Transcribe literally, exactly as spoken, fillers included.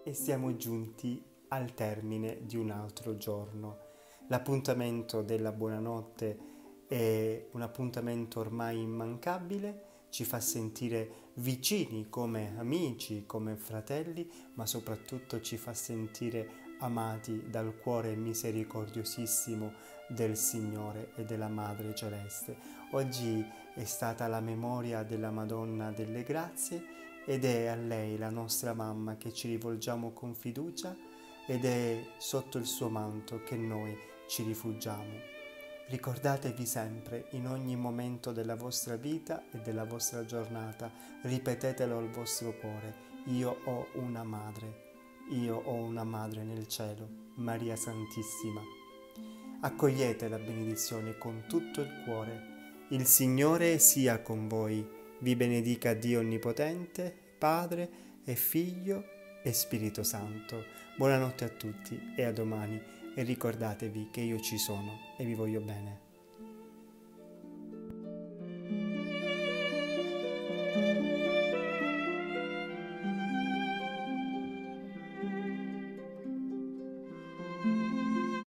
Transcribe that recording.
e siamo giunti al termine di un altro giorno. L'appuntamento della buonanotte è un appuntamento ormai immancabile, ci fa sentire vicini come amici, come fratelli, ma soprattutto ci fa sentire amati dal cuore misericordiosissimo del Signore e della Madre Celeste. Oggi è stata la memoria della Madonna delle Grazie ed è a lei, la nostra mamma, che ci rivolgiamo con fiducia ed è sotto il suo manto che noi ci rifugiamo. Ricordatevi sempre, in ogni momento della vostra vita e della vostra giornata, ripetetelo al vostro cuore: io ho una madre, io ho una madre nel cielo, Maria Santissima. Accogliete la benedizione con tutto il cuore. Il Signore sia con voi, vi benedica Dio Onnipotente, Padre e Figlio e Spirito Santo. Buonanotte a tutti e a domani, e ricordatevi che io ci sono e vi voglio bene.